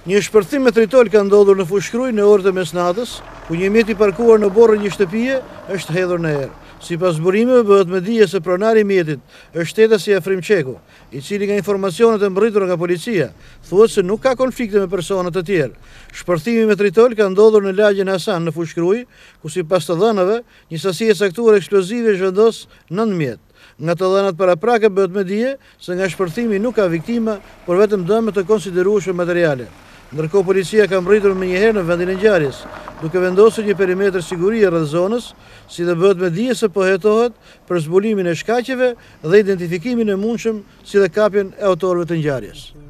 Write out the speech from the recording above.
Një shpërthim me tritol ka ndodhur në Fushkruj në orët e mesnatës, ku një mjet i parkuar në borën një shtëpie është hedhur në erë. Sipas burimeve bëhet me dije se pronari i mjetit është shtetësi Afrim Qeku, i cili nga informacionet e mbërritura nga policia thuhet se nuk ka konflikte me persona të tjerë. Shpërthimi me tritol ka ndodhur në lagjen Hasan në Fushkruj, ku sipas të dhënave një sasi e caktuar eksplozive zhvendos 9 mjet. Nga të dhënat paraprake bëhet me dije se nga shpërthimi nuk ka viktima, por vetëm dëme të konsiderueshme materiale. Ndërkohë policia ka mbritur më njëherë në vendin e ngjarjes, duke vendosur një perimetër sigurie rreth zonës, si dhe bëhet me dije se po hetohet për zbulimin e shkaqeve dhe identifikimin e mundshëm, si dhe kapjen e autorëve të ngjarjes.